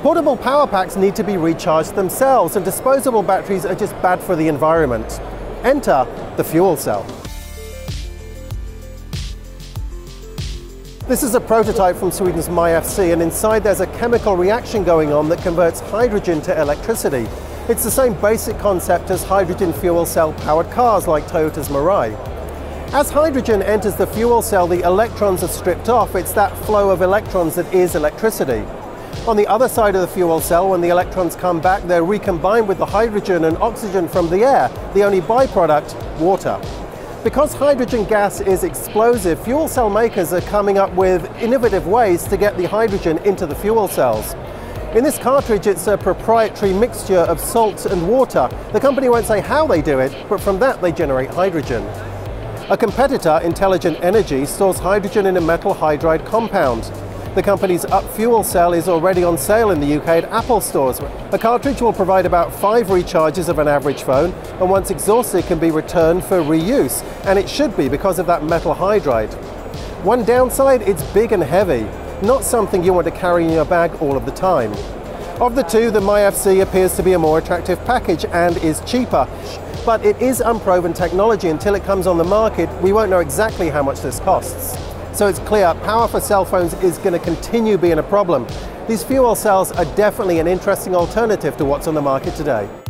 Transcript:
Portable power packs need to be recharged themselves, and disposable batteries are just bad for the environment. Enter the fuel cell. This is a prototype from Sweden's MyFC, and inside there's a chemical reaction going on that converts hydrogen to electricity. It's the same basic concept as hydrogen fuel cell powered cars like Toyota's Mirai. As hydrogen enters the fuel cell, the electrons are stripped off. It's that flow of electrons that is electricity. On the other side of the fuel cell, when the electrons come back, they're recombined with the hydrogen and oxygen from the air, the only byproduct, water. Because hydrogen gas is explosive, fuel cell makers are coming up with innovative ways to get the hydrogen into the fuel cells. In this cartridge, it's a proprietary mixture of salt and water. The company won't say how they do it, but from that they generate hydrogen. A competitor, Intelligent Energy, stores hydrogen in a metal hydride compound. The company's Up fuel cell is already on sale in the UK at Apple stores. A cartridge will provide about 5 recharges of an average phone, and once exhausted can be returned for reuse, and it should be because of that metal hydride. One downside, it's big and heavy, not something you want to carry in your bag all of the time. Of the two, the MyFC appears to be a more attractive package and is cheaper, but it is unproven technology. Until it comes on the market, we won't know exactly how much this costs. So it's clear power for cell phones is going to continue being a problem. These fuel cells are definitely an interesting alternative to what's on the market today.